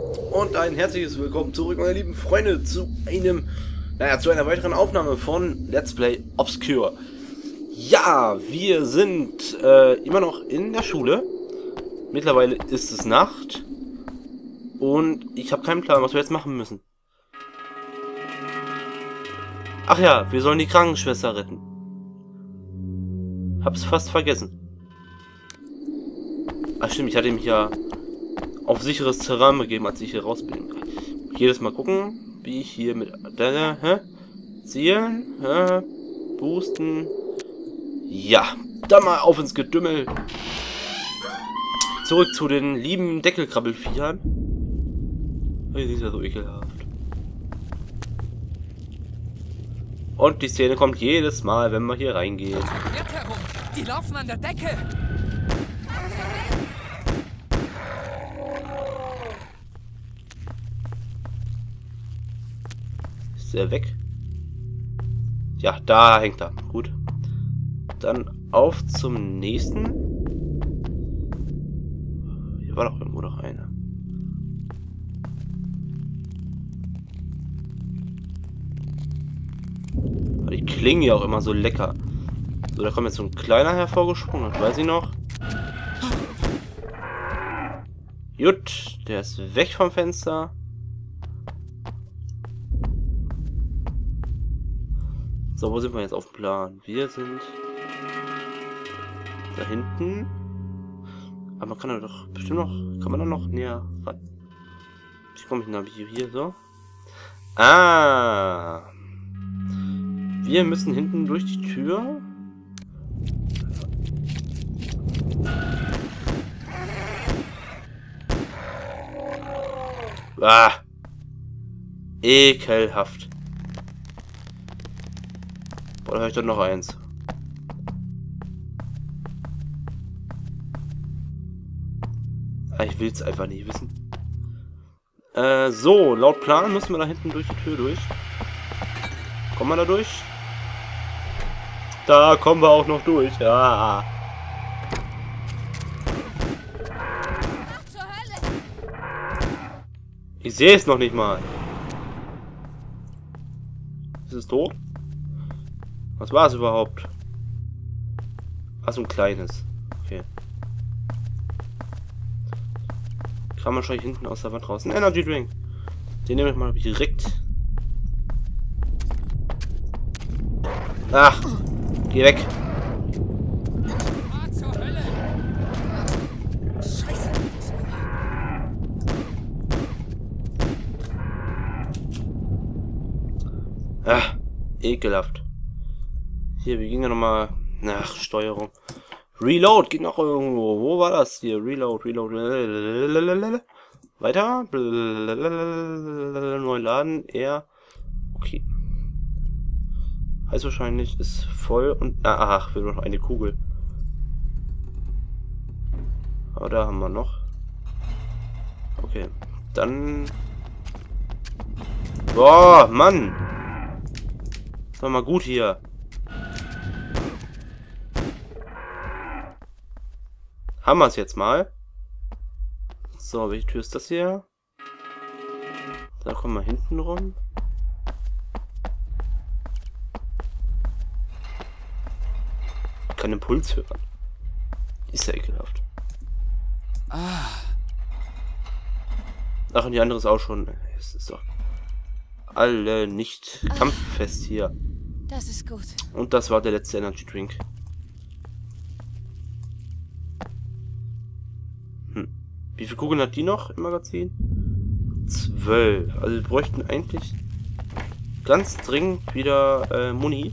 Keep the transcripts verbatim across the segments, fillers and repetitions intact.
Und ein herzliches Willkommen zurück, meine lieben Freunde, zu einem, naja, zu einer weiteren Aufnahme von Let's Play Obscure. Ja, wir sind äh, immer noch in der Schule. Mittlerweile ist es Nacht. Und ich habe keinen Plan, was wir jetzt machen müssen. Ach ja, wir sollen die Krankenschwester retten. Hab's fast vergessen. Ach stimmt, ich hatte mich ja auf sicheres Terrain begeben, als ich hier raus bin. Jedes Mal gucken, wie ich hier mit der hä? Zielen, hä? Boosten. Ja, dann mal auf ins Gedümmel. Zurück zu den lieben Deckelkrabbelviechern. Die sind ja so ekelhaft. Und die Szene kommt jedes Mal, wenn man hier reingeht. Die laufen an der Decke. Ist er weg? Ja, da hängt er. Gut. Dann auf zum nächsten. Hier war doch irgendwo noch einer. Die klingen ja auch immer so lecker. So, da kommt jetzt so ein kleiner hervorgesprungen, das weiß ich noch. Gut, der ist weg vom Fenster. So, wo sind wir jetzt auf dem Plan? Wir sind da hinten. Aber man kann da doch bestimmt noch, kann man da noch näher ran? Wie komme ich denn da hier so? Ah! Wir müssen hinten durch die Tür. Ah! Ekelhaft. Boah, da höre ich doch noch eins. Ah, ich will es einfach nicht wissen. Äh, so, laut Plan müssen wir da hinten durch die Tür durch. Kommen wir da durch? Da kommen wir auch noch durch. Ja. Ich sehe es noch nicht mal. Ist es tot? Was war es überhaupt? Ach, so ein kleines. Okay. Kam wahrscheinlich hinten aus der Wand raus. Ein Energy Drink. Den nehme ich mal direkt. Ach, geh weg. Ah, ekelhaft. Hier, wir gehen ja nochmal nach Steuerung. Reload geht noch irgendwo. Wo war das hier? Reload, Reload. Weiter. Neu laden. R. Okay. Heißt wahrscheinlich, ist voll und... Ah, ach, wir haben noch eine Kugel. Aber da haben wir noch. Okay. Dann... Boah, Mann! Das war mal gut hier. Haben wir es jetzt mal. So, welche Tür ist das hier? Da kommen wir hinten rum. Ich kann den Puls hören. Ist ja ekelhaft. Ach, und die andere ist auch schon. Es ist doch alle nicht kampffest hier. Das ist gut. Und das war der letzte Energy Drink. Hm. Wie viele Kugeln hat die noch im Magazin? Zwölf. Also wir bräuchten eigentlich ganz dringend wieder äh, Muni.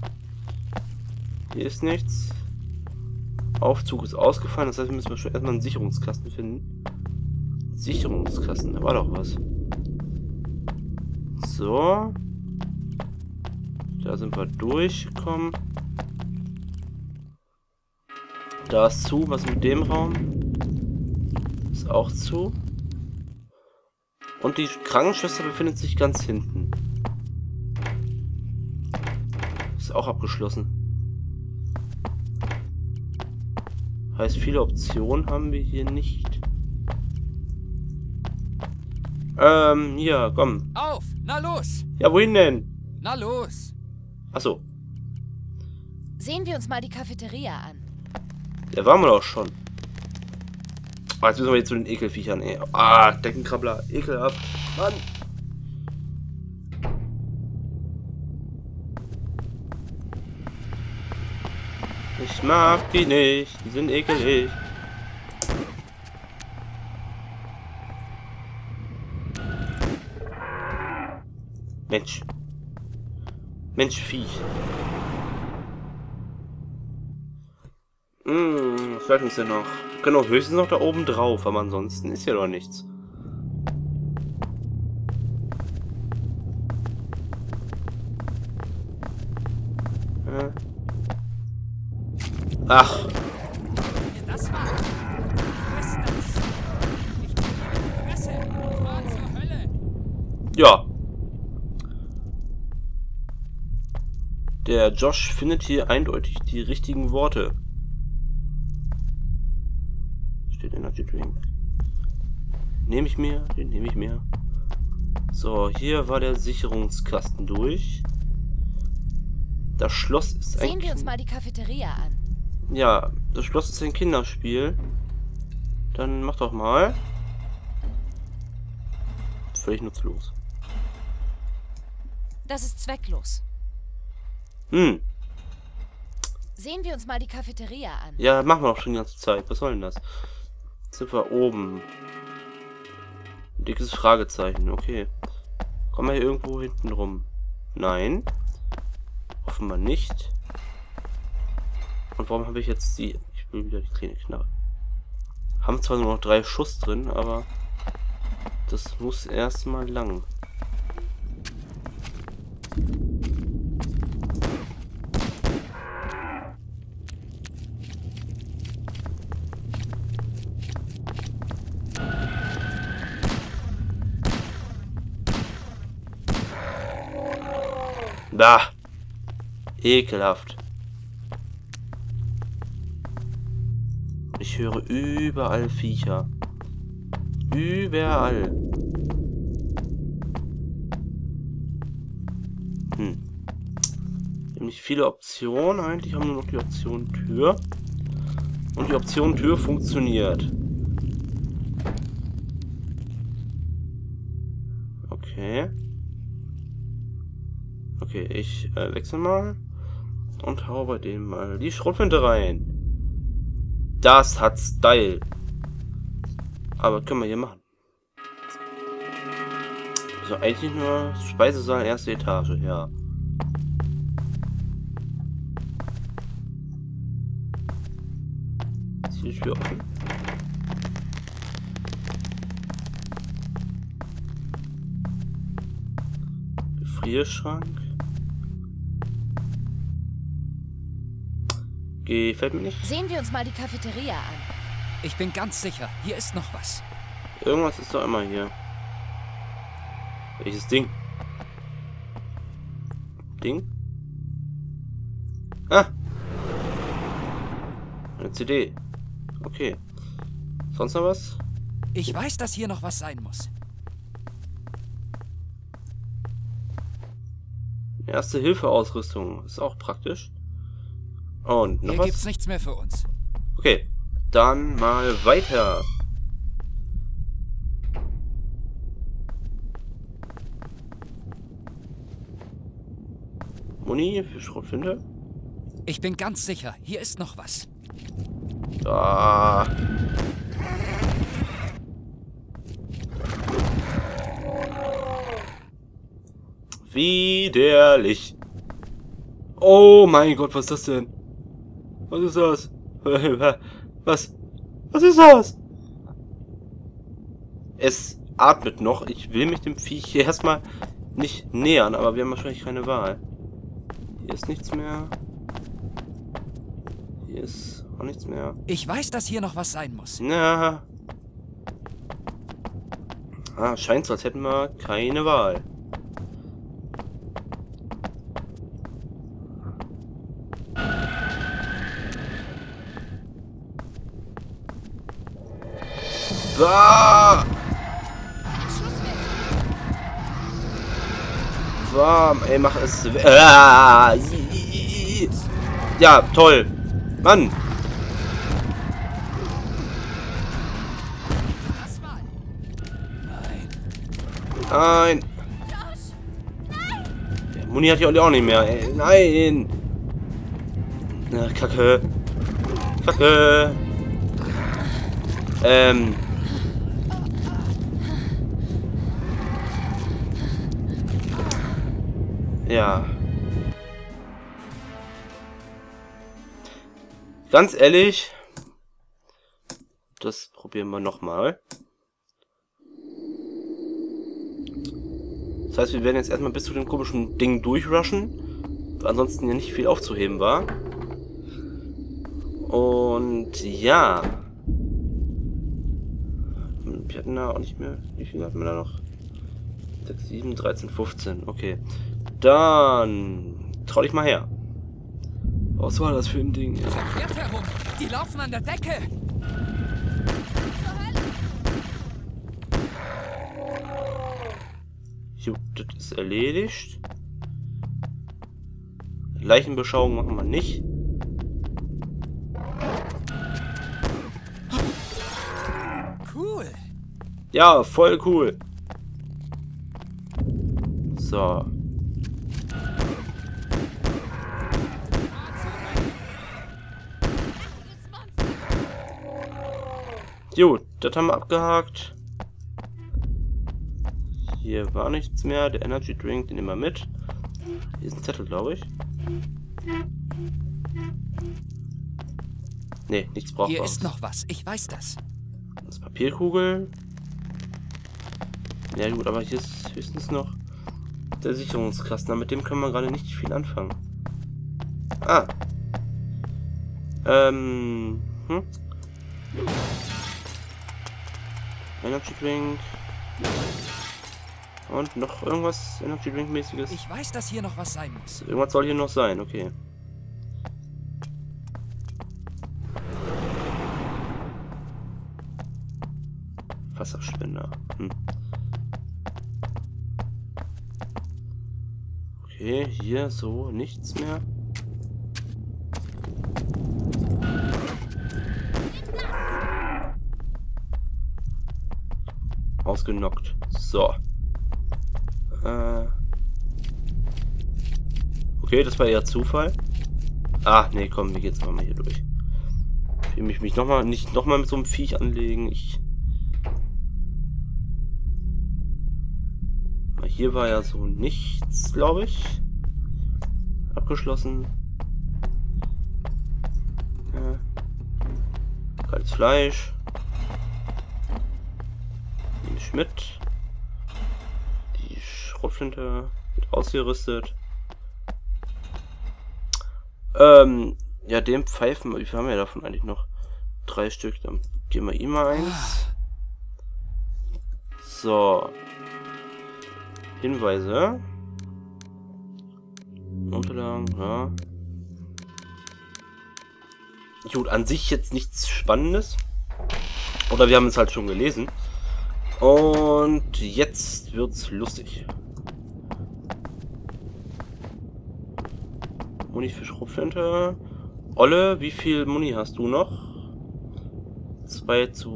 Hier ist nichts. Aufzug ist ausgefallen, das heißt, wir müssen schon erstmal einen Sicherungskasten finden. Sicherungskasten, da war doch was. So. Da sind wir durchgekommen. Da ist zu. Was mit dem Raum? Ist auch zu. Und die Krankenschwester befindet sich ganz hinten. Ist auch abgeschlossen. Heißt, viele Optionen haben wir hier nicht. Ähm, hier, komm. Auf! Na los! Ja, wohin denn? Na los! Achso, Sehen wir uns mal die Cafeteria an. der waren wir doch schon. Ah, jetzt müssen wir jetzt zu den Ekelviechern, ey. Ah, Deckenkrabbler, ekelhaft. Mann. Ich mag die nicht, die sind ekelig. Mensch. Mensch, Viech. Hm, was bleibt uns denn noch? Wir können auch höchstens noch da oben drauf, aber ansonsten ist ja doch nichts. Äh. Ach. Das war. Friss das! Ich bin die Fresse! Fahr zur Hölle! Ja. Der Josh findet hier eindeutig die richtigen Worte. Steht Energy Drink. Nehme ich mir, den nehme ich mir. So, hier war der Sicherungskasten durch. Das Schloss ist ein... Sehen wir uns mal die Cafeteria an. Ja, das Schloss ist ein Kinderspiel. Dann mach doch mal. Völlig nutzlos. Das ist zwecklos. Hm. Sehen wir uns mal die Cafeteria an. Ja, machen wir doch schon die ganze Zeit. Was soll denn das? Jetzt sind wir oben. Ein dickes Fragezeichen, okay. Kommen wir hier irgendwo hinten rum? Nein. Offenbar nicht. Und warum habe ich jetzt die... Ich will wieder die kleine Knarre. Haben zwar nur noch drei Schuss drin, aber... Das muss erstmal lang. Da! Ekelhaft. Ich höre überall Viecher. Überall. Hm. Wir haben nicht viele Optionen. Eigentlich haben wir nur noch die Option Tür. Und die Option Tür funktioniert. Okay. Okay, ich äh, wechsle mal. Und hau bei dem mal die Schrotflinte rein. Das hat Style. Aber können wir hier machen. So, eigentlich nur Speisesaal, erste Etage, ja. Ist die Tür offen? Gefrierschrank. Gefällt mir nicht. Sehen wir uns mal die Cafeteria an. Ich bin ganz sicher, hier ist noch was. Irgendwas ist doch immer hier. Welches Ding? Ding? Ah! Eine C D. Okay. Sonst noch was? Ich weiß, dass hier noch was sein muss. Erste Hilfe-Ausrüstung. Ist auch praktisch. Und noch Hier was? gibt's nichts mehr für uns. Okay. Dann mal weiter. Muni für Schrotflinte. Ich bin ganz sicher, hier ist noch was. Da. Widerlich. Oh mein Gott, was ist das denn? Was ist das? Was? Was ist das? Es atmet noch. Ich will mich dem Viech hier erstmal nicht nähern, aber wir haben wahrscheinlich keine Wahl. Hier ist nichts mehr. Hier ist auch nichts mehr. Ich weiß, dass hier noch was sein muss. Na. Ah, scheint so, als hätten wir keine Wahl. Ah! Schluss mit! warm. Ey, mach es. Ah, ja, toll. Mann. Das mal. Nein. Nein. Der Muni hat ja auch nicht mehr. Ey, nein. Na, Kacke. Kacke. Ähm. Ja. Ganz ehrlich. Das probieren wir nochmal. Das heißt, wir werden jetzt erstmal bis zu dem komischen Ding durchrushen. Weil ansonsten ja nicht viel aufzuheben war. Und ja. Wir hatten da auch nicht mehr. Wie viel hatten wir da noch? sechs, sieben, dreizehn, fünfzehn. Okay. Dann trau dich mal her. Was war das für ein Ding? Verkehrt herum. Die laufen an der Decke. Jo, das ist erledigt. Leichenbeschauung machen wir nicht. Cool. Ja, voll cool. So. Gut, das haben wir abgehakt. Hier war nichts mehr. Der Energy Drink, den nehmen wir mit. Hier ist ein Zettel, glaube ich. Ne, nichts brauchbares. Hier ist noch was. Ich weiß das. Das ist Papierkugel. Ja gut, aber hier ist höchstens noch der Sicherungskasten. Mit dem können wir gerade nicht viel anfangen. Ah. Ähm. Hm? Energy Drink. Und noch irgendwas Energy Drink mäßiges. Ich weiß, dass hier noch was sein muss. Irgendwas soll hier noch sein, okay. Wasserspender. Hm. Okay, hier so nichts mehr. Ausgenockt. So. Äh. Okay, das war eher Zufall. Ah, nee, komm, wir gehen jetzt mal hier durch. Ich will mich, mich noch mal, nicht nochmal mit so einem Viech anlegen. Ich. Hier war ja so nichts, glaube ich. Abgeschlossen. Ja. Kaltes Fleisch. Nehme ich mit. Die Schrotflinte wird ausgerüstet. Ähm, ja, dem Pfeifen, wie viel haben wir davon eigentlich noch? Drei Stück, dann geben wir ihm mal eins. So. Hinweise. Unterlagen, ja. Gut, an sich jetzt nichts Spannendes. Oder wir haben es halt schon gelesen. Und jetzt wird's lustig. Muni für Schrotflinte. Olle, wie viel Muni hast du noch? Zwei zu.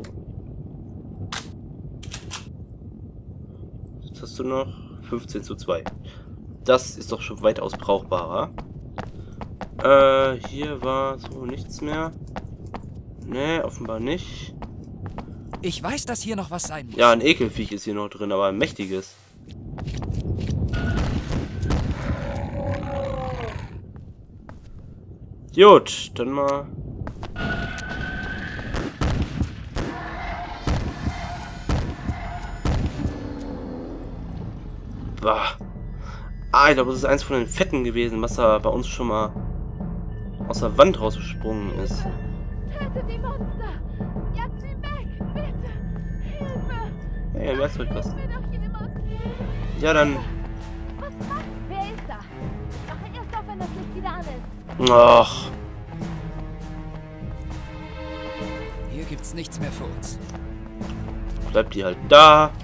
Jetzt hast du noch fünfzehn zu zwei. Das ist doch schon weitaus brauchbarer. Äh, hier war so nichts mehr. Ne, offenbar nicht. Ich weiß, dass hier noch was sein muss. Ja, ein Ekelviech ist hier noch drin, aber ein mächtiges. Gut, dann mal. Bah. Ah, ich glaube, das ist eins von den Fetten gewesen, was da bei uns schon mal aus der Wand rausgesprungen ist. Tötet die Monster! Jagt sie weg! Bitte! Hilfe! Hey, ein Werkzeugkasten. Mir doch jede Monster! Ja, dann. Was macht? Wer ist da? Mache erst auf, wenn das Licht wieder an ist. Ach. Hier gibt's nichts mehr für uns. Bleibt die halt da.